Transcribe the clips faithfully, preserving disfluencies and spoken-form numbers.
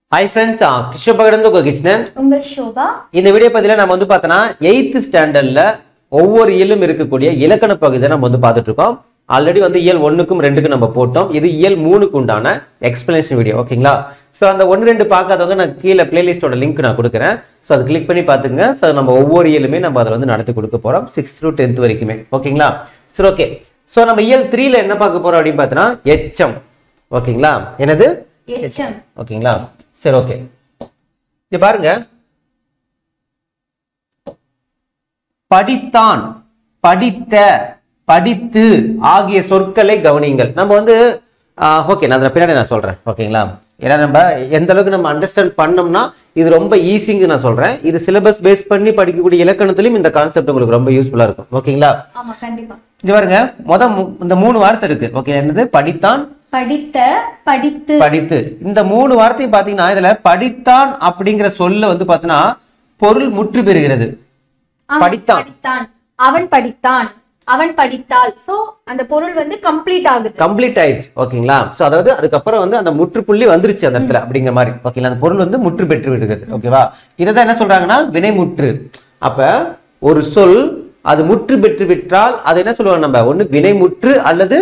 Hi friends, Krishoba கடந்து கோகிஷ்ணன் உங்கள் ஷோபா. இந்த வீடியோ பதில நாம வந்து பார்த்தனா eighth ஸ்டாண்டர்ட்ல ஒவ்வொரு இயலும் இருக்கக்கூடிய இலக்கண பகுதியை நம்ம வந்து பார்த்துட்டு இருக்கோம். ஆல்ரெடி வந்து இயல் ஒன்றுக்கும் ரெண்டுக்கும் நம்ம போட்டோம். இது இயல் மூணுக்கு உண்டான எக்ஸ்பிளனேஷன் வீடியோ, ஓகேங்களா? சோ அந்த ஒன்று ரெண்டு பார்க்காதவங்க நான் கீழே பிளேலிஸ்டோட லிங்க் நான் கொடுக்குறேன். சோ அதை கிளிக் பண்ணி பாத்துங்க. சோ நம்ம ஒவ்வொரு இயலுமே நம்ம அதை வந்து நடத்தி கொடுக்க போறோம் சிக்ஸ்த் டு டென்த் வரைக்குமே, ஓகேங்களா? சரி, ஓகே. சோ நம்ம இயல் மூன்று ல என்ன பார்க்க போறோம் அப்படின்னு பார்த்தனா எச்சம், ஓகேங்களா? என்னது எச்சம், ஓகேங்களா? சரி, ஓகே. இங்க பாருங்க, படித்தான், படித்த, படித்து ஆகிய சொற்களை கவனியுங்கள். நம்ம வந்து ஓகே, நான் அதில் பின்னாடி நான் சொல்றேன், ஓகேங்களா? ஏன்னா நம்ம எந்த அளவுக்கு நம்ம அண்டர்ஸ்டாண்ட் பண்ணோம்னா இது ரொம்ப ஈஸிங்க நான் சொல்றேன். இது சிலபஸ் பேஸ் பண்ணி படிக்கக்கூடிய இலக்கணத்திலும் இந்த கான்செப்ட் உங்களுக்கு ரொம்ப யூஸ்ஃபுல்லா இருக்கும், ஓகேங்களா? ஆமா, கண்டிப்பா. இங்க பாருங்க, முத இந்த மூணு வார்த்தை இருக்கு, ஓகே? என்னது? படித்தான், படித்த, படித்து. படித்து. இந்த மூணு வார்த்தையும் பாத்தீங்கன்னா இதுல படித்தான் அப்படிங்கிற சொல்ல வந்து பாத்தீங்கன்னா பொருள் முற்று பெறுகிறது. படித்தான், அவன் படித்தான், அவன் படித்தாள். சோ அந்த பொருள் வந்து கம்ப்ளீட் ஆகுது, கம்ப்ளீட் ஆயிடுச்சு, ஓகேங்களா? சோ அதாவது அதுக்கப்புறம் வந்து அந்த முற்றுப்புள்ளி வந்துருச்சு அந்த இடத்துல அப்படிங்கிற மாதிரி, ஓகேங்களா? அந்த பொருள் வந்து முற்று பெற்று விடுகிறது, ஓகேவா? இதான் என்ன சொல்றாங்கன்னா வினைமுற்று. அப்ப ஒரு சொல் அது முற்று பெற்று விட்டால் அது என்ன சொல்லுவாங்க நம்ம? ஒண்ணு வினைமுற்று அல்லது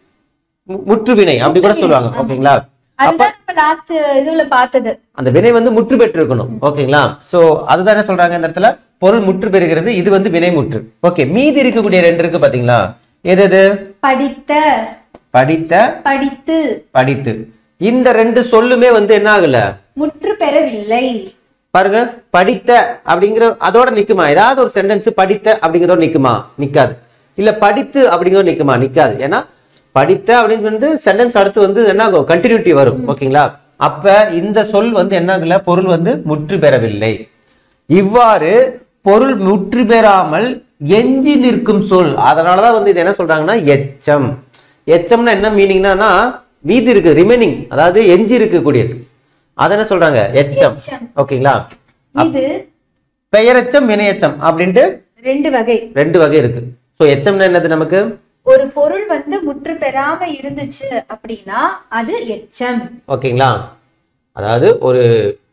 முற்று வினை அப்படி கூட சொல்லுவாங்க, ஓகேங்களா? அதுதான் நம்ம லாஸ்ட் இதுல பார்த்தது. அந்த வினை வந்து முற்று பெற்று இருக்கணும், ஓகேங்களா? சோ அதுதான் என்ன சொல்றாங்க இந்த இடத்துல? பொருள் முற்று பெறுகிறது, இது வந்து வினை முற்று. ஓகே, மீதி இருக்கக்கூடிய ரெண்டு இருக்கு பாத்தீங்களா? எது எது? படித்த, படித்த, படித்து, படித்து. இந்த ரெண்டு சொல்லுமே வந்து என்ன ஆகல? முற்று பெறவில்லை. பாருங்க, படித்த அப்படிங்கிற அதோட நிக்குமா? ஏதாவது ஒரு சென்டென்ஸ் படித்த அப்படிங்கிறதோட நிக்குமா? நிக்காது. இல்ல படித்து அப்படிங்கிறதோட நிக்குமா? நிக்காது. ஏன்னா படித்த அப்படின்னு வந்து சென்டென்ஸ் அடுத்து வந்து என்ன ஆகும்? கண்டினியூட்டி வரும், ஓகேங்களா? அப்ப இந்த சொல் வந்து என்ன ஆகல? பொருள் வந்து முற்று பெறவில்லை. இவ்வாறு பொருள் முற்று பெறாமல் எஞ்சி நிற்கும் சொல், அதனாலதான் வந்து இது என்ன சொல்றாங்கன்னா எச்சம். எச்சம்னா என்ன மீனிங்னா மீதி இருக்கு, ரிமைனிங், அதாவது எஞ்சி இருக்கக்கூடியது. அத என்ன சொல்றாங்க? எச்சம், ஓகேங்களா? இது பெயரெச்சம், வினையெச்சம் அப்படின்ட்டு ரெண்டு வகை ரெண்டு வகை இருக்கு. சோ எச்சம்னா என்னது? நமக்கு ஒரு பொருள் வந்து முற்று பெறாம இருந்துச்சு அப்படின்னா அது எச்சம், ஓகேங்களா? அதாவது ஒரு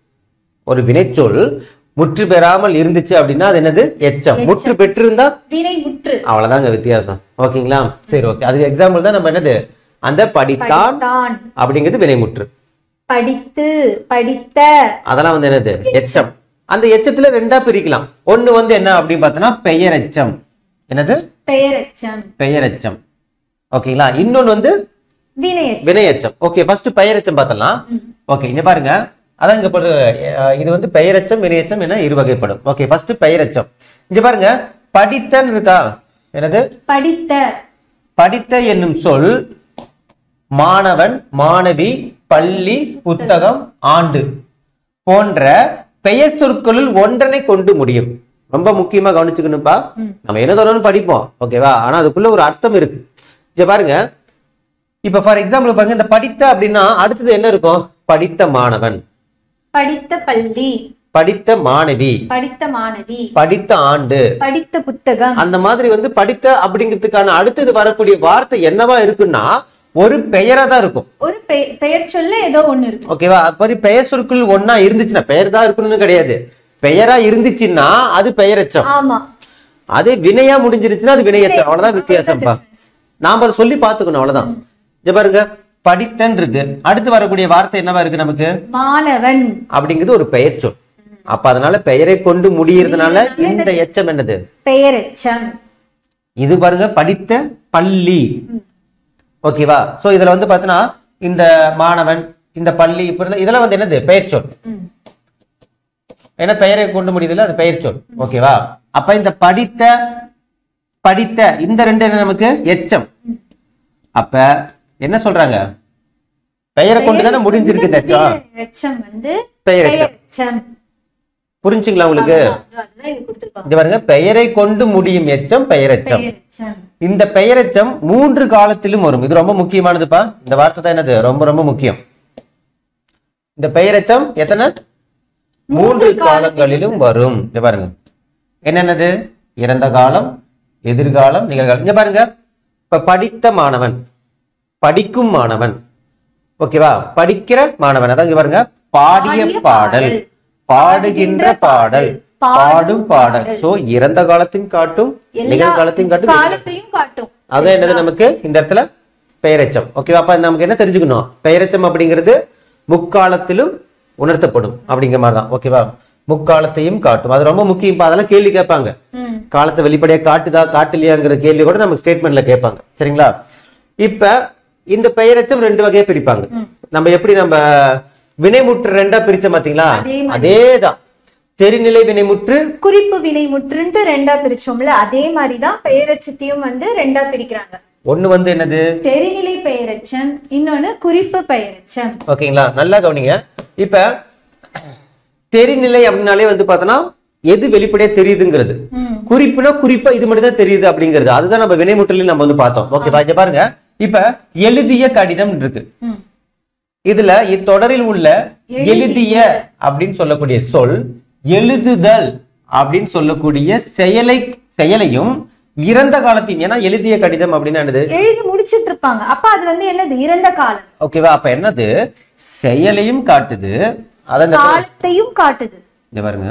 ஒரு வினைச்சொல் முற்று பெறாமல் இருந்துச்சு அப்படின்னா அது என்னது? எச்சம். முற்று பெற்றிருந்தா வினை முற்று, அவ்வளவுதாங்க வித்தியாசம், ஓகேங்களா? சரி, ஓகே. அதுக்கு எக்ஸாம்பிள் தான் நம்ம என்னது? அந்த படித்தான் அப்படிங்கிறது வினைமுற்று. படித்து, படித்த அதெல்லாம் வந்து என்னது? எச்சம். அந்த எச்சத்துல ரெண்டா பிரிக்கலாம். ஒண்ணு வந்து என்ன அப்படின்னு பார்த்தோம்னா பெயரெச்சம். என்னது? பெயரெச்சம், பெயரெச்சம், ஓகேங்களா? இன்னொன்னு வந்து வினையெச்சம். வினையெச்சம். ஓகே, ஃபர்ஸ்ட் பெயரெச்சம் பார்த்தலாம். ஓகே, இங்க பாருங்க, அதான் இங்க போடு. இது வந்து பெயரெச்சம், வினையெச்சம் என இரு வகைப்படும். ஓகே, ஃபர்ஸ்ட் பெயரெச்சம். இங்க பாருங்க, படித்தன் இருக்கா? என்னது? படித்த. படித்த என்னும் சொல் மாணவன், மாணவி, பள்ளி, புத்தகம், ஆண்டு போன்ற பெயர் சொற்களுள் ஒன்றனை கொண்டு முடியும். ரொம்ப முக்கியமா கவனிச்சுக்கணும்பா. நம்ம என்ன தோணும் படிப்போம், ஓகேவா? ஆனா அதுக்குள்ள ஒரு அர்த்தம் இருக்கு. இங்க பாருங்க, இப்ப ஃபார் எக்ஸாம்பிள் பாருங்க, இந்த படித்த அப்படின்னா அடுத்தது என்ன இருக்கும்? படித்த மாணவன், படித்த பள்ளி, படித்த மாணவி, படித்த மாணவி, படித்த ஆண்டு, படித்த புத்தகம். அந்த மாதிரி வந்து படித்த அப்படிங்கிறதுக்கான அடுத்தது வரக்கூடிய வார்த்தை என்னவா இருக்குன்னா ஒரு பெயரா தான் இருக்கும். ஒரு பெயர் சொல்ல ஏதோ ஒண்ணு இருக்கு, ஓகேவா? அப்படி பெயர் சொற்கள் ஒன்னா இருந்துச்சுன்னா பெயர் தான் இருக்கணும்னு கிடையாது. பெயரா இருந்துச்சுன்னா அது பெயரெச்சம். ஆமா. அதே வினையா முடிஞ்சிருச்சுன்னா அது வினையெச்சம். அவ்வளவுதான் வித்தியாசம்ப்பா. நாம அதை சொல்லி பாத்துக்கணும், அவ்வளவுதான். இங்க பாருங்க, படித்தன் இருக்கு, அடுத்து வரக்கூடிய வார்த்தை என்னவா இருக்கு? நமக்கு மாணவன் அப்படிங்கிறது ஒரு பெயர் சொல். அப்ப அதனால பெயரை கொண்டு முடியறதுனால இந்த எச்சம் என்னது? பெயரெச்சம். இது பாருங்க, படித்த பள்ளி, ஓகேவா? சோ இதுல வந்து பாத்தீங்கன்னா இந்த மாணவன், இந்த பள்ளி, இப்ப இதெல்லாம் வந்து என்னது? பெயர் சொல். ஏன்னா பெயரை கொண்டு முடியுதுல, அது பெயர் சொல், ஓகேவா? அப்ப இந்த படித்த, படித்த இந்த ரெண்டு என்ன நமக்கு? எச்சம். அப்ப என்ன சொல்றாங்க? பெயரை கொண்டு தானே முடிஞ்சிருக்கு இந்த எச்சம் வந்து பெயரெச்சம். புரிஞ்சுங்களா உங்களுக்கு? இங்க பாருங்க, பெயரை கொண்டு முடியும் எச்சம் பெயரெச்சம். இந்த பெயரெச்சம் மூன்று காலத்திலும் வரும். இது ரொம்ப முக்கியமானதுப்பா. இந்த வார்த்தை தான் என்னது? ரொம்ப ரொம்ப முக்கியம். இந்த பெயரெச்சம் எத்தனை? மூன்று காலங்களிலும் வரும். இங்க பாருங்க, என்னென்னது? இறந்த காலம், எதிர்காலம், நிகழ்காலம். இங்க பாருங்க, இப்ப படித்த மாணவன், படிக்கும் மாணவன், ஓகேவா? படிக்கிற மாணவன், அதான் இங்க பாருங்க, பாடிய பாடல், பாடுகின்ற பாடல், பாடும் பாடல். சோ இறந்த காலத்தையும் காட்டும், நிகழ்காலத்தையும் காட்டும், காலத்தையும் காட்டும். அதான் என்னது நமக்கு இந்த இடத்துல பெயரெச்சம். ஓகேவா? அப்ப நமக்கு என்ன தெரிஞ்சுக்கணும்? பெயரெச்சம் அப்படிங்கிறது முக்காலத்திலும் உணர்த்தப்படும் அப்படிங்கிற மாதிரிதான். ஓகேவா? முக்காலத்தையும் காட்டும், அது ரொம்ப முக்கியம். அதெல்லாம் கேள்வி கேட்பாங்க. காலத்தை வெளிப்படையா காட்டுதா காட்டலையாங்கிற கேள்வி கூட நமக்கு ஸ்டேட்மெண்ட்ல கேட்பாங்க. சரிங்களா? இப்ப இந்த பெயரெச்சம் ரெண்டு வகையா பிரிப்பாங்க. நம்ம எப்படி நம்ம வினைமுற்று ரெண்டா பிரிச்ச பாத்தீங்களா? அதேதான். தெரிநிலை வினைமுற்று, குறிப்பு வினைமுற்றுன்ட்டு ரெண்டா பிரிச்சோம்ல, அதே மாதிரிதான் பெயரெச்சத்தையும் வந்து ரெண்டா பிரிக்கிறாங்க. ஒண்ணு வந்து என்னது? தெரிநிலை பெயரெச்சம், இன்னொன்னு குறிப்பு பெயரெச்சம். ஓகேங்களா? நல்லா கவனிங்க. இப்ப தெரிநிலை அப்படின்னாலே வந்து பார்த்தோன்னா எது வெளிப்படையா தெரியுதுங்கிறது, குறிப்புனா குறிப்பா இது மட்டும் தான் தெரியுது அப்படிங்கிறது. அதுதான் நம்ம வினைமுற்றலில் நம்ம வந்து பார்த்தோம். ஓகேவா? இங்க பாருங்க. இப்ப எழுதிய கடிதம் இருக்கு. இதுல இத்தொடரில் உள்ள எழுதிய அப்படின்னு சொல்லக்கூடிய சொல் எழுதுதல் அப்படின்னு சொல்லக்கூடிய செயலை செயலையும் இறந்த காலத்தின், ஏன்னா எழுதிய கடிதம் அப்படின்னு என்னது? எழுதி முடிச்சிட்டு இருப்பாங்க. அப்ப அது வந்து என்னது? இறந்த காலம். ஓகேவா? அப்ப என்னது? செயலையும் காட்டுது, அதான் காலத்தையும் காட்டுது. இந்த பாருங்க,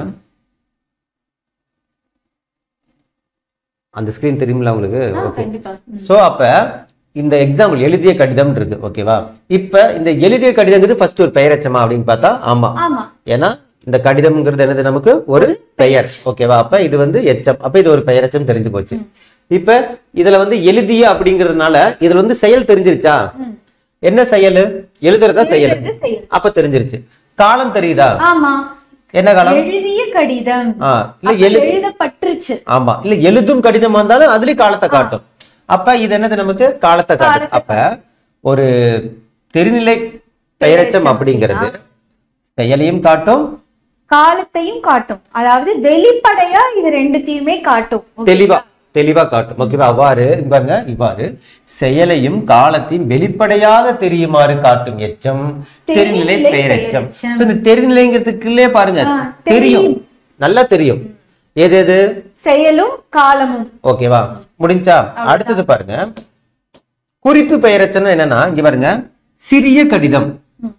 அந்த ஸ்கிரீன் தெரியுமில்ல உங்களுக்கு? ஓகே. சோ அப்ப இந்த எக்ஸாம்பிள் எழுதிய கடிதம் இருக்கு. ஓகேவா? இப்ப இந்த எழுதிய கடிதங்கிறது ஃபர்ஸ்ட் ஒரு பெயரெச்சமா அப்படின்னு பார்த்தா ஆமா. ஏன்னா இந்த கடிதம்ங்கிறது என்னது? நமக்கு ஒரு பெயர். ஓகேவா? அப்ப இது வந்து எச்சம். அப்ப இது ஒரு பெயரெச்சம் தெரிஞ்சு போச்சு. இப்ப இதுல வந்து எழுதிய அப்படிங்கிறதுனால இதுல வந்து செயல் தெரிஞ்சிருச்சா? என்ன செயல்? எழுதுறதா செயல். அப்ப தெரிஞ்சிருச்சு. காலம் தெரியுதா? ஆமா. என்ன காலம்? எழுதிய கடிதம். இல்ல எழுதப்பட்டுருச்சு. ஆமா. இல்ல எழுதும் கடிதம் வந்தாலும் அதுலயும் காலத்தை காட்டும். அப்ப இது என்னது? நமக்கு காலத்தை காட்டும். அப்ப ஒரு தெரிநிலை பெயரெச்சம் அப்படிங்கிறது செயலையும் காட்டும், காலத்தையும் காட்டும். அதாவது வெளிப்படையா இது ரெண்டுத்தையுமே காட்டும். தெளிவா தெளிவா காட்டும். ஓகேவா? அவ்வாறு பாருங்க, இவ்வாறு செயலையும் காலத்தையும் வெளிப்படையாக தெரியுமாறு காட்டும் எச்சம் தெரிநிலை பெயரெச்சம். இந்த தெரிநிலைங்கிறதுக்குள்ளே பாருங்க தெரியும், நல்லா தெரியும் எது எது? செயலும் காலமும். ஓகேவா? முடிஞ்சா? அடுத்தது பாருங்க, குறிப்பு பெயரெச்சம் என்னன்னா, இங்க பாருங்க, சிறிய கடிதம்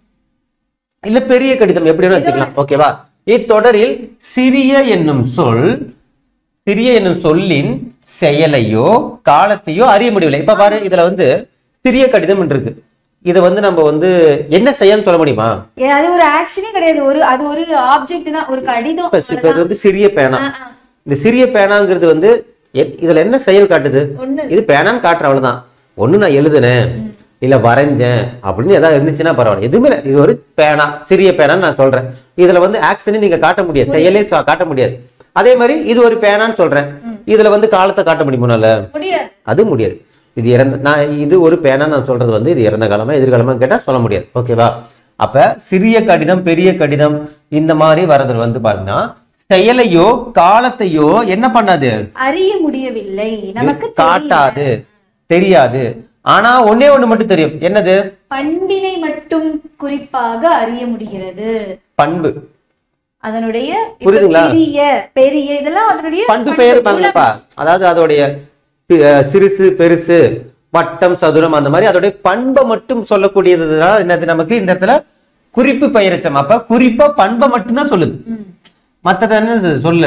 இல்ல பெரிய கடிதம் எப்படி வச்சுக்கலாம். ஓகேவா? இத்தொடரில் சிறிய என்னும் சொல், சிறிய என்னும் சொல்லின் செயலையோ காலத்தையோ அறிய முடியவில்லை. இப்ப பாரு, இதுல வந்து சிறிய கடிதம் இருக்கு. இதை வந்து நம்ம வந்து என்ன செய்யன்னு சொல்ல முடியுமா? அது ஒரு ஆக்ஷனே கிடையாது, ஒரு அது ஒரு ஆப்ஜெக்ட் தான், ஒரு கடிதம். இப்ப இது வந்து சிறிய பேனா. இந்த சிறிய பேனாங்கிறது வந்து இதுல என்ன செயல் காட்டுது? இது பேனான்னு காட்டுற அவ்வளவுதான். ஒண்ணு நான் எழுதுனேன் இல்ல வரைஞ்சேன் அப்படின்னு ஏதாவது இருந்துச்சுன்னா பரவாயில்ல. எதுவுமே இது ஒரு பேனா, சிறிய பேனான்னு நான் சொல்றேன். இதுல வந்து ஆக்ஷனே நீங்க காட்ட முடியாது, செயலே காட்ட முடியாது. அதே மாதிரி இது ஒரு பேனான்னு சொல்றேன், இதுல வந்து காலத்தை காட்ட முடியுமால? அது முடியாது. இது இறந்த நான் இது ஒரு பேனா நான் சொல்றது வந்து இது இறந்த காலமா எதிர்காலமா கேட்டா சொல்ல முடியாது. ஓகேவா? அப்ப சிறிய கடிதம் பெரிய கடிதம் இந்த மாதிரி வர்றது வந்து பாத்தீங்கன்னா செயலையோ காலத்தையோ என்ன பண்ணாது? அறிய முடியவில்லை, நமக்கு காட்டாது, தெரியாது. ஆனா ஒன்னே ஒண்ணு மட்டும் தெரியும். என்னது? பண்பினை மட்டும் குறிப்பாக அறிய முடிகிறது. பண்பு அதனுடைய புரியுதுங்களா? பெரிய பெரிய இதெல்லாம் அதனுடைய பண்பு பெயர் இருப்பாங்கப்பா. அதாவது அதோடைய சிறுசு பெருசு வட்டம் சதுரம் அந்த மாதிரி அதோடைய பண்பை மட்டும் சொல்லக்கூடியதுனால என்னது நமக்கு இந்த இடத்துல குறிப்பு பெயரெச்சம். அப்ப குறிப்பா பண்பை மட்டும்தான் சொல்லுது, மத்தது என்ன சொல்ல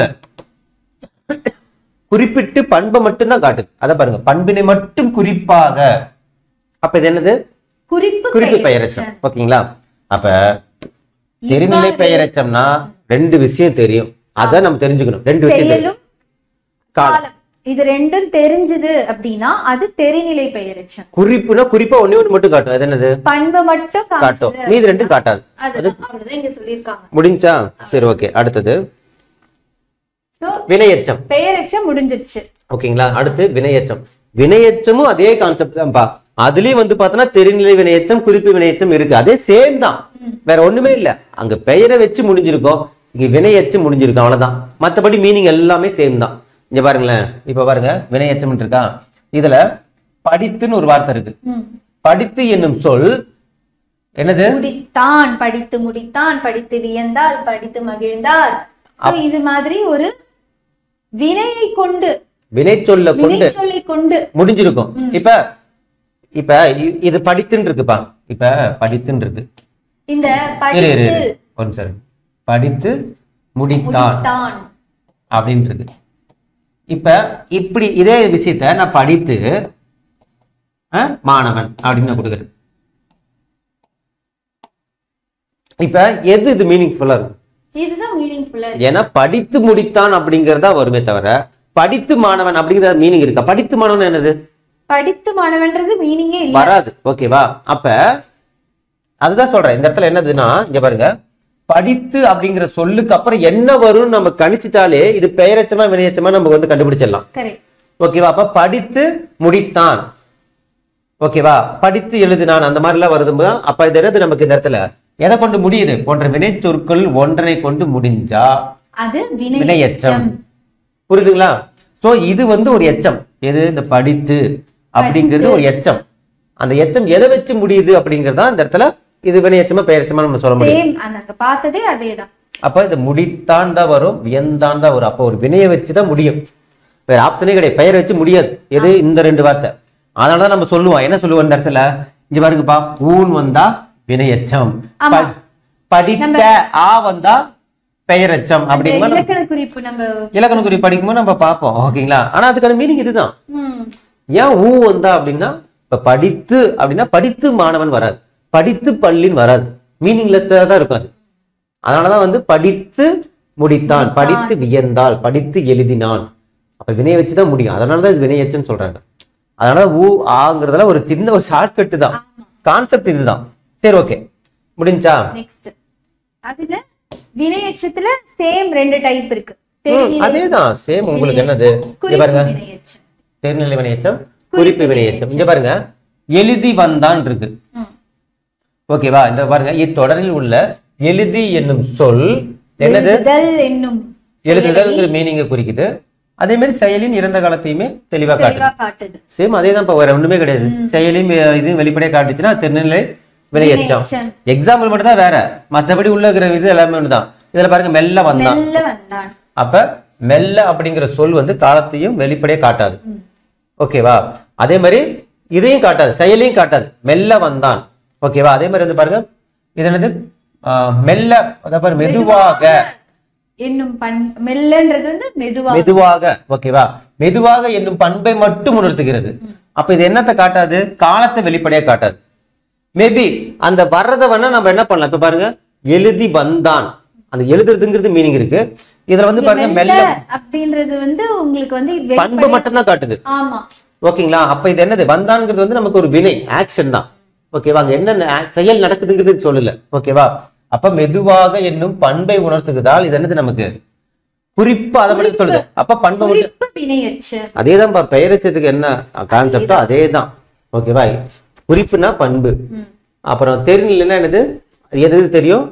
குறிப்பிட்டு பண்பை மட்டும்தான் காட்டுது. அத பாருங்க, பண்பினை மட்டும் குறிப்பாக. அப்ப இது என்னது? குறிப்பு குறிப்பு பெயரெச்சம். ஓகேங்களா? அப்ப தெரிநிலை பெயரெச்சம்னா ரெண்டு விஷயம் தெரியும், அத நம்ம தெரிஞ்சுக்கணும். ரெண்டு விஷயம் தெரியும், காலம். இது ரெண்டும் தெரிஞ்சது அப்படின்னா அது தெரிநிலை பெயரெச்சம். குறிப்புனா குறிப்பா ஒண்ணே ஒண்ணு மட்டும் காட்டும். அது என்னது? பண்பை மட்டும் காட்டும், மீதி ரெண்டும் காட்டாது. அவ்வளவுதான் இங்க சொல்லிருக்காங்க. முடிஞ்சா? சரி, ஓகே. அடுத்தது வினையெச்சம். பெயரெச்சம் முடிஞ்சிருச்சு. ஓகேங்களா? அடுத்து வினையெச்சம். வினையெச்சமும் அதே கான்செப்ட் தான்ப்பா. அதுலயும் வந்து பாத்தோம்னா தெரிநிலை வினையெச்சம் குறிப்பு வினையெச்சம் இருக்கு, அதே சேம் தான், வேற ஒண்ணுமே இல்ல. அங்க பெயரை வச்சு முடிஞ்சிருக்கோம், இங்க வினையெச்சம் முடிஞ்சிருக்கும், அவ்வளவுதான். மத்தபடி மீனிங் எல்லாமே சேம் தான். இங்க பாருங்களேன், இப்ப பாருங்க வினையெச்சம் இருக்கா, இதுல படித்துன்னு ஒரு வார்த்தை இருக்கு. படித்து என்னும் சொல் என்னது? முடித்தான், படித்து முடித்தான், படித்து வியந்தால், படித்து மகிழ்ந்தார். இது மாதிரி ஒரு வினையை கொண்டு, வினை சொல்ல கொண்டு சொல்லை கொண்டு முடிஞ்சிருக்கும். இப்ப இப்ப இது படித்துன்னு இருக்குப்பா. இப்ப படித்துன்னு இருக்கு. இந்த படித்து ஒரு நிமிஷம் படித்து முடித்தான் முடித்தான் அப்படின்றது. இப்ப இப்படி இதே விஷயத்த நான் படித்து அஹ், மாணவன் அப்படின்னு நான் கொடுக்குறேன். இப்ப எது இது மீனிங்ஃபுல்லா இருக்கும்? இதுதான் மீனிங்ஃபுல்லா ஏன்னா படித்து முடித்தான் அப்படிங்கறதா வருமே தவிர படித்து மாணவன் அப்படிங்கிற மீனிங் இருக்கா? படித்து மாணவன் என்னது? படித்து மாணவன்றது மீனிங்கே இல்ல, வராது. ஓகேவா? அப்ப அதுதான் சொல்றேன். இந்த இடத்துல என்னதுன்னா இங்க பாருங்க, படித்து அப்படிங்கிற சொல்லுக்கு அப்புறம் என்ன வரும்னு நம்ம கணிச்சிட்டாலே இது பெயரெச்சமா வினையெச்சமா நம்ம வந்து கண்டுபிடிச்சிடலாம். கரெக்ட். ஓகேவா? அப்ப படித்து முடித்தான், ஓகேவா, படித்து எழுதினான், அந்த மாதிரி எல்லாம் வருது. அப்ப இது என்னது நமக்கு இந்த இடத்துல எதை கொண்டு முடியுது? போன்ற வினை சொற்கள் ஒன்றனை கொண்டு முடிஞ்சா அது வினையெச்சம். புரியுதுங்களா? சோ இது வந்து ஒரு எச்சம். எது? இந்த படித்து அப்படிங்கிறது ஒரு எச்சம். அந்த எச்சம் எதை வச்சு முடியுது அப்படிங்கறதா இந்த இடத்துல இது வினையெச்சமா பெயரெச்சமா நம்ம சொல்ல முடியும். சேம் அங்க பார்த்ததே அதேதான். அப்ப இது முடித்தான் தான் வரும், வியந்தான் தான் வரும். அப்ப ஒரு வினையை வச்சுதான் முடியும், வேற ஆப்ஷனே கிடையாது. பெயர் வச்சு முடியாது. எது? இந்த ரெண்டு வார்த்தை. அதனாலதான் நம்ம சொல்லுவோம், என்ன சொல்லுவோம் இந்த இடத்துல, இங்க பாருங்கப்பா, ஊன் வந்தா வினையெச்சம், படித்த ஆ வந்தா பெயரெச்சம் அப்படிங்கிற இலக்கண குறிப்பு நம்ம இலக்கண குறிப்பு படிக்கும்போது நம்ம பார்ப்போம். ஓகேங்களா? ஆனா அதுக்கான மீனிங் இதுதான். ஏன் ஊ வந்தா அப்படின்னா, இப்ப படித்து அப்படின்னா படித்து மாணவன் வராது, படித்து பள்ளின்னு வராது, மீனிங்லெஸ்ஸா தான் இருக்கும். அதனாலதான் வந்து படித்து முடித்தான், படித்து வியந்தாள், படித்து எழுதினான். அப்ப வினையை வச்சுதான் முடியும். அதனாலதான் இது வினையெச்சம் சொல்றாங்க. அதனால ஊ ஆங்கிறதுல ஒரு சின்ன ஒரு ஷார்ட்கட் தான், கான்செப்ட் இதுதான். சரி, ஓகே, முடிஞ்சா? நெக்ஸ்ட் அதுல வினையெச்சத்துல சேம் ரெண்டு டைப் இருக்கு. அதேதான் சேம். உங்களுக்கு என்னது? இங்க பாருங்க, தேர்நிலை வினையெச்சம், குறிப்பு வினையெச்சம். இங்க பாருங்க, எழுதி வந்தான் இருக்கு. ஓகேவா? இந்த பாருங்க, இத்தொடரில் உள்ள எழுதி என்னும் சொல் என்னது? என்னும் எழுதுதல் மீனிங்கை குறிக்குது. அதே மாதிரி செயலியும் இறந்த காலத்தையுமே தெளிவா காட்டுது. சேம் அதேதான். இப்ப வேற ஒண்ணுமே கிடையாது. செயலியும் இது வெளிப்படையா காட்டுச்சுன்னா திருநிலை வினையெச்சம். எக்ஸாம்பிள் மட்டும் தான் வேற, மற்றபடி உள்ள இருக்கிற இது எல்லாமே ஒண்ணுதான். இதுல பாருங்க, மெல்ல வந்தான். அப்ப மெல்ல அப்படிங்கிற சொல் வந்து காலத்தையும் வெளிப்படையா காட்டாது. ஓகேவா? அதே மாதிரி இதையும் காட்டாது, செயலையும் காட்டாது. மெல்ல வந்தான். ஓகேவா? அதே மாதிரி வந்து பாருங்க, இது என்னது? மெல்ல, அதாவது மெதுவாக என்னும் பண் மெல்லன்றது வந்து மெதுவாக மெதுவாக. ஓகேவா? மெதுவாக என்னும் பண்பை மட்டும் உணர்த்துகிறது. அப்ப இது என்னத்தை காட்டாது? காலத்தை வெளிப்படையா காட்டாது. மேபி அந்த வர்றதை வேணா நம்ம என்ன பண்ணலாம். இப்ப பாருங்க, எழுதி வந்தான், அந்த எழுதுறதுங்கிறது மீனிங் இருக்கு. இதுல வந்து பாருங்க, மெல்ல அப்படின்றது வந்து உங்களுக்கு வந்து பண்பு மட்டும் தான் காட்டுது. ஆமா, ஓகேங்களா? அப்ப இது என்னது? வந்தான்ங்கிறது வந்து நமக்கு ஒரு வினை, ஆக்ஷன் தான். ஓகேவா? அங்க என்ன செயல் நடக்குதுங்கிறது சொல்லல. ஓகேவா? அப்ப மெதுவாக என்னும் பண்பை உணர்த்துகிறதால் இது என்னது நமக்கு? குறிப்பு. அதை மட்டும் சொல்லுது. அப்ப பண்பு அதேதான். பெயரெச்சத்துக்கு என்ன கான்செப்டோ அதேதான். ஓகேவா? குறிப்புனா பண்பு. அப்புறம் தெரிநிலைன்னா என்னது? எது தெரியும்?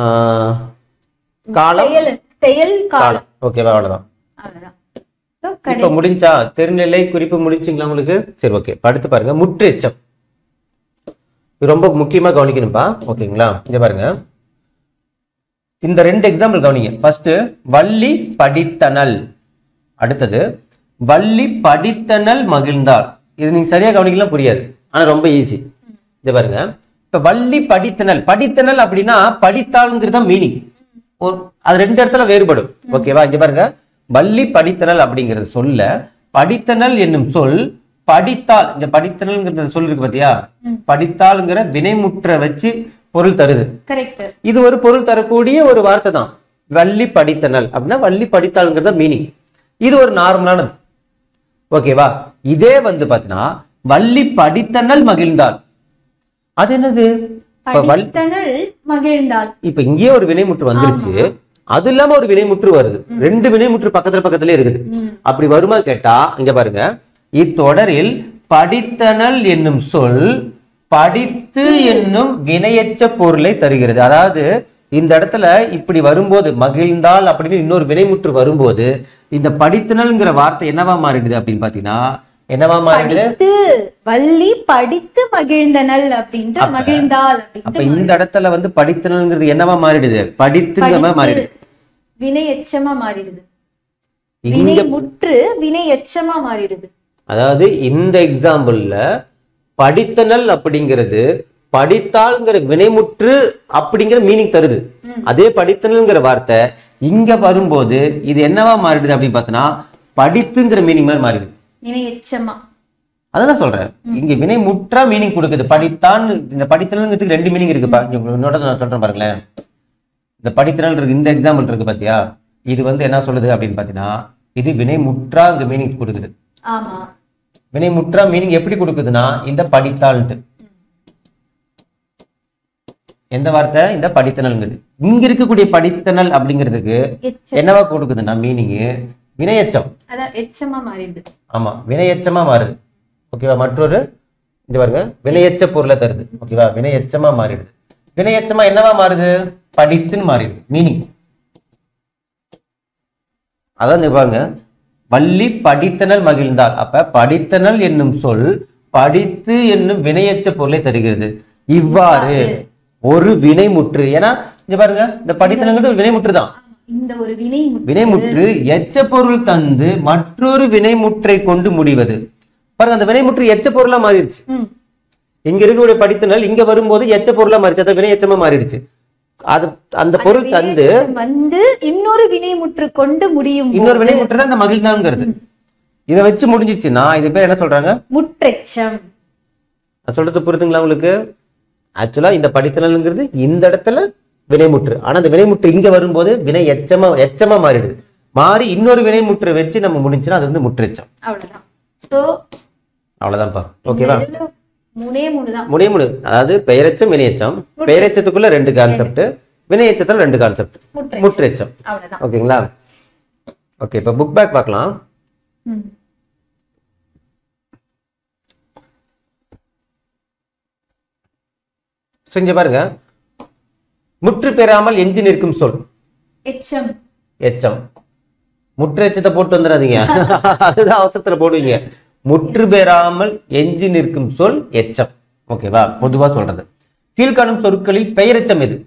காலம், செயல், காலம். ஓகேவா? அவ்வளவுதான். இப்ப முடிஞ்சா? தெரிநிலை குறிப்பு முடிச்சுங்களா உங்களுக்கு? சரி, ஓகே. அடுத்து பாருங்க, முற்றெச்சம். ரொம்ப முக்கியமா கவனிக்கணும்பா. ஓகேங்களா? இங்க பாருங்க, இந்த ரெண்டு எக்ஸாம்பிள் கவனிங்க. ஃபர்ஸ்ட், வள்ளி படித்தனல். அடுத்தது, வள்ளி படித்தனல் மகிழ்ந்தாள். இது நீங்க சரியா கவனிக்கலாம் புரியாது, ஆனா ரொம்ப ஈஸி. இங்க பாருங்க, இப்ப வள்ளி படித்தனல். படித்தனல் அப்படின்னா படித்தாள்ங்கிறது மீனிங். அது ரெண்டு இடத்துல வேறுபடும். ஓகேவா? இங்க பாருங்க, வள்ளி படித்தனல் அப்படிங்கிறது சொல்ல, படித்தனல் என்னும் சொல் படித்தால், இந்த படித்தனல்ங்கிறது சொல் இருக்கு பாத்தியா, படித்தாள்ங்கிற வினைமுற்ற வச்சு பொருள் தருது. இது ஒரு பொருள் தரக்கூடிய ஒரு வார்த்தை தான். வள்ளி படித்தனல் அப்படின்னா வள்ளி படித்தாள்ங்கிறத மீனிங். இது ஒரு நார்மலானது. ஓகேவா? இதே வந்து பாத்தீங்கன்னா வள்ளி படித்தனல் மகிழ்ந்தாள். அது என்னது? மகிழ்ந்தாள். இப்ப இங்கே ஒரு வினைமுற்று வந்துருச்சு, அது இல்லாம ஒரு வினைமுற்று வருது. ரெண்டு வினைமுற்று பக்கத்துல பக்கத்துல இருக்குது. அப்படி வருமா கேட்டா, இங்க பாருங்க, இத்தொடரில் படித்தனல் என்னும் சொல் படித்து என்னும் வினையெச்ச பொருளை தருகிறது. அதாவது இந்த இடத்துல இப்படி வரும்போது, மகிழ்ந்தால் அப்படின்னு இன்னொரு வினைமுற்று வரும்போது, இந்த படித்தனல்ங்கிற வார்த்தை என்னவா மாறிடுது அப்படின்னு பாத்தீங்கன்னா, என்னவா மாறிடுது? வள்ளி படித்து மகிழ்ந்தனல் அப்படின்ட்டு மகிழ்ந்தாள். அப்ப இந்த இடத்துல வந்து படித்தனல்ங்கிறது என்னவா மாறிடுது? படித்துங்கமா மாறிடுது, வினையெச்சமா மாறிடுது. வினைமுற்று வினையெச்சமா மாறிடுது. அதாவது இந்த எக்ஸாம்பிள்ல படித்தனல் அப்படிங்கிறது படித்தாள்ங்கிற வினைமுற்று அப்படிங்கிற மீனிங் தருது. அதே படித்தல்ங்கிற வார்த்தை இங்க வரும்போது இது என்னவா மாறிடுது அப்படின்னு பார்த்தோன்னா படித்துங்கிற மீனிங் மாதிரி மாறிடுது. வினை எச்சமா. அதான் சொல்றேன், இங்க வினை முற்றா மீனிங் கொடுக்குது. படித்தான் இந்த படித்தல்ங்கிறதுக்கு ரெண்டு மீனிங் இருக்குப்பா. இன்னொட நான் சொல்றேன் பாருங்களேன். இந்த படித்தல் இருக்கு, இந்த எக்ஸாம்பிள் இருக்கு பாத்தியா, இது வந்து என்ன சொல்லுது அப்படின்னு பாத்தீங்கன்னா இது வினை முற்றா இங்க மீனிங் கொடுக்குது. ஆமா, வினை முற்றா மீனிங் எப்படி கொடுக்குதுன்னா இந்த படித்தாள்ட்டு எந்த வார்த்தை, இந்த படித்தனல்ங்கிறது. இங்க இருக்கக்கூடிய படித்தனல் அப்படிங்கிறதுக்கு என்னவா கொடுக்குதுன்னா மீனிங் வினையச்சம். அதான் எச்சமா மாறிடுது. ஆமா, வினையச்சமா மாறுது. ஓகேவா, மற்றொரு இந்த பாருங்க வினையச்ச பொருளை தருது. ஓகேவா, வினையச்சமா மாறிடுது. வினையச்சமா என்னவா மாறுது, படித்துன்னு மாறிடுது மீனிங். அதான் இந்த பாருங்க, வள்ளி படித்தனல் மகிழ்ந்தாள். அப்ப படித்தனல் என்னும் சொல் படித்து என்னும் வினையச்ச பொருளை தருகிறது. இவ்வாறு ஒரு வினைமுற்று, ஏன்னா இங்க பாருங்க இந்த படித்தனங்கிறது ஒரு வினைமுற்று தான். இந்த ஒரு வினை வினைமுற்று எச்ச பொருள் தந்து மற்றொரு வினைமுற்றை கொண்டு முடிவது. பாருங்க அந்த வினைமுற்று எச்ச பொருளா மாறிடுச்சு. இங்க இருக்கக்கூடிய படித்தனல் இங்க வரும்போது எச்ச பொருளா மாறிடுச்சு, அத வினையச்சமா மாறிடுச்சு. அது அந்த பொருள் தந்து வந்து இன்னொரு வினைமுற்று கொண்டு முடியும். இன்னொரு வினைமுற்று தான் இந்த மகிழ்ந்தாங்கிறது. இதை வச்சு முடிஞ்சிச்சுன்னா இது பேர் என்ன சொல்றாங்க, முற்றெச்சம். சொல்றது புரியுதுங்களா உங்களுக்கு? ஆக்சுவலா இந்த படித்தனல்ங்கிறது இந்த இடத்துல வினைமுற்று, ஆனா அந்த வினைமுற்று இங்க வரும்போது வினை எச்சமா எச்சமா மாறிடுது. மாறி இன்னொரு வினைமுற்று வச்சு நம்ம முடிஞ்சுன்னா அது வந்து முற்றெச்சம். அவ்வளவுதான். சோ அவ்வளவுதான்ப்பா. ஓகேவா, மூணே மூணு தான். மூணே மூணு. அதாவது பெயரெச்சம் வினையச்சம். பெயரெச்சத்துக்குள்ள ரெண்டு கான்செப்ட், வினையச்சத்துல ரெண்டு கான்செப்ட், முற்றெச்சம். அவ்வளவுதான். ஓகேங்களா? ஓகே, இப்ப புக் பேக் பார்க்கலாம். இங்க பாருங்க, முற்று பெறாமல் எஞ்சி நிற்கும் சொல் எச்சம். எச்சம். முற்றெச்சத்தை போட்டு வந்துடாதீங்க, அதுதான் அவசரத்துல போடுவீங்க. முற்று பெறாமல் எஞ்சி நிற்கும் சொல் எச்சம். ஓகேவா, பொதுவா சொல்றது. கீழ்காணும் சொற்களில் பெயரெச்சம் எது?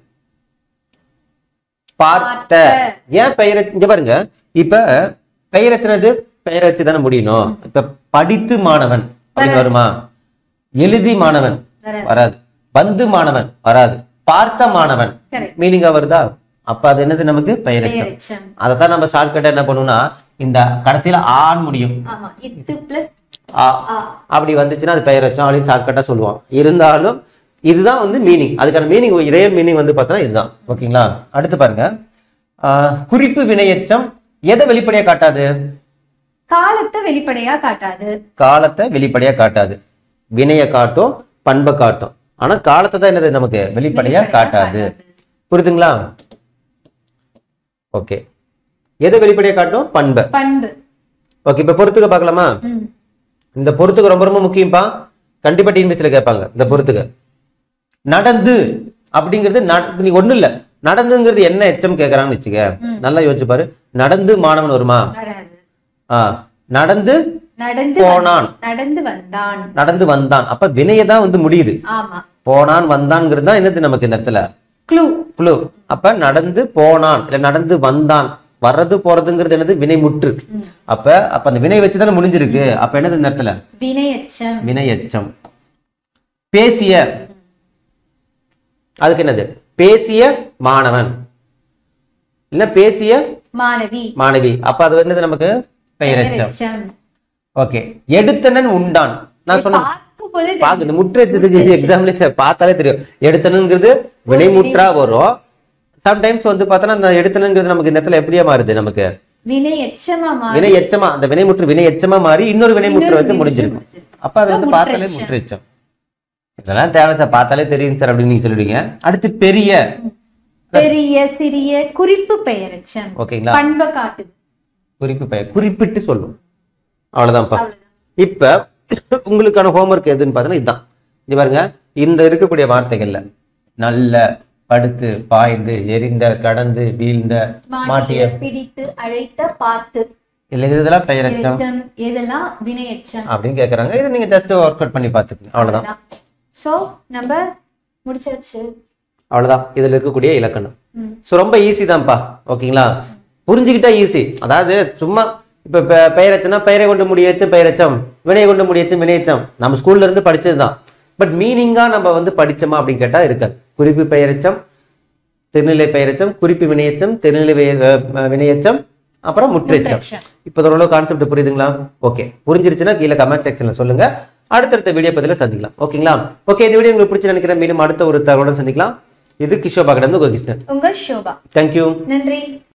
பார்த்த. ஏன் பெயர இங்க பாருங்க, இப்ப பெயரெச்சனது பெயரச்சு தானே முடியணும். இப்ப படித்து மாணவன் அப்படின்னு வருமா? எழுதி மாணவன் வராது. வந்து மாணவன் வராது. பார்த்த மாணவன் மீனிங்கா வருதா? அப்ப அது என்னது, நமக்கு பெயரெச்சம். அதைத்தான் நம்ம ஷார்ட்கட்டா என்ன பண்ணுவோம்னா இந்த கடைசியில ஆன் முடியும், அப்படி வந்துச்சுன்னா அது பெயரெச்சம் அப்படின்னு ஷார்ட்கட்டா சொல்லுவோம். இருந்தாலும் இதுதான் வந்து மீனிங். அதுக்கான மீனிங், ரியல் மீனிங் வந்து பார்த்தோன்னா இதுதான். ஓகேங்களா? அடுத்து பாருங்க, குறிப்பு வினையச்சம் எதை வெளிப்படையா காட்டாது? காலத்தை வெளிப்படையா காட்டாது. காலத்தை வெளிப்படையா காட்டாது. வினைய காட்டும், பண்பை காட்டும். ஆனா காலத்தை தான் என்னது, நமக்கு வெளிப்படையா காட்டாது. புரியுதுங்களா? ஓகே, எதை வெளிப்படையா காட்டும்? பண்பு. பண்பு. ஓகே, இப்ப பொறுத்துக்க பார்க்கலாமா? இந்த பொறுத்துக்கு ரொம்ப ரொம்ப முக்கியம்பா. கண்டிப்பா டிஎன்பிஎஸ்சில கேட்பாங்க இந்த பொறுத்துக்க. நடந்து அப்படிங்கிறது நீ ஒண்ணு இல்ல, நடந்துங்கிறது என்ன எச்சம் கேட்கறான்னு வச்சுக்க. நல்லா யோசிச்சு பாரு. நடந்து மாணவன் வருமா? ஆஹ் நடந்து போனான், நடந்து வந்தான், நடந்து வந்தான். அப்ப வினையதான் வந்து முடியுது. போனான் வந்தான்ங்கிறது தான் என்னது நமக்கு இந்த இடத்துல க்ளூ. க்ளூ. அப்ப நடந்து போனான் இல்ல நடந்து வந்தான், வர்றது போறதுங்கிறது என்னது, வினைமுற்று. அப்ப அப்ப அந்த வினை வச்சுதானே முடிஞ்சிருக்கு. அப்ப என்னது இந்த இடத்துல வினையச்சம். வினையச்சம். பேசிய, அதுக்கு என்னது, பேசிய மாணவன் இல்ல பேசிய மாணவி மாணவி. அப்ப அது என்னது நமக்கு பெயரெச்சம். ஓகே, எடுத்தனன் உண்டான். நான் சொன்ன பாக்கு இந்த முற்றெச்சத்துக்கு எக்ஸாம்பிள் பார்த்தாலே தெரியும். எடுத்தனங்கிறது வினைமுற்றா வரும். சம்டைம்ஸ் வந்து பார்த்தோன்னா அந்த எடுத்தனங்கிறது நமக்கு இந்த இடத்துல எப்படியா மாறுது, நமக்கு வினை எச்சமா, அந்த வினைமுற்று வினை எச்சமா மாறி இன்னொரு வினைமுற்று வச்சு முடிஞ்சிருக்கும். அப்ப அது வந்து பார்த்தாலே முற்றெச்சம். இதெல்லாம் தேவை சார், பார்த்தாலே தெரியும் சார் அப்படின்னு நீங்க சொல்லிடுங்க. அடுத்து பெரிய, பெரிய சிறிய குறிப்பு பெயரெச்சம். ஓகேங்களா? பண்பை காட்டுது. குறிப்பு பெயர் குறிப்பிட்டு சொல்லும். அவ்வளவுதான்ப்பா. இப்ப உங்களுக்கான ஹோம்ஒர்க் எதுன்னு பார்த்தோன்னா இதுதான். இது பாருங்க, இந்த இருக்கக்கூடிய வார்த்தைகள்ல நல்ல, படுத்து, பாய்ந்து, எரிந்த, கடந்து, வீழ்ந்த, மாட்டிய, பிடித்து, அழைத்த, பார்த்து, இல்ல இதெல்லாம் பெயரெச்சம், இதெல்லாம் வினையச்சம் அப்படின்னு கேக்குறாங்க. இதை நீங்க ஜஸ்ட் ஒர்க் அவுட் பண்ணி பார்த்துக்கங்க. அவ்வளவுதான். சோ நம்ம முடிச்சாச்சு. அவ்வளவுதான் இதுல இருக்கக்கூடிய இலக்கணம். சோ ரொம்ப ஈஸி தான்ப்பா. ஓகேங்களா? புரிஞ்சுக்கிட்டா ஈஸி. அதாவது சும்மா இப்ப பெயரெச்சம்னா பெயரை கொண்டு முடியச்சம் பெயரெச்சம், வினையை கொண்டு முடியச்சம் வினையச்சம், நம்ம ஸ்கூல்ல இருந்து படிச்சதுதான். பட் மீனிங்கா நம்ம வந்து படிச்சோமா அப்படின்னு கேட்டா இருக்காது. குறிப்பு பெயரெச்சம், திருநிலை பெயரெச்சம், குறிப்பு வினையெச்சம், திருநிலை வினையெச்சம், அப்புறம் முற்றெச்சம். இப்போ ஓரளவு கான்செப்ட் புரியுதுங்களா? ஓகே, புரிஞ்சிருச்சுன்னா கீழே கமெண்ட் செக்ஷன்ல சொல்லுங்க. அடுத்தடுத்த வீடியோ பதில சந்திக்கலாம். ஓகேங்களா? ஓகே, இந்த வீடியோ உங்களுக்கு பிடிச்சி நினைக்கிறேன். மீண்டும் அடுத்த ஒரு தகவலுடன் சந்திக்கலாம். இது கிஷோபா கிட்ட இருந்து உங்க கிருஷ்ணன். உங்க ஷோபா. தேங்க்யூ. நன்றி.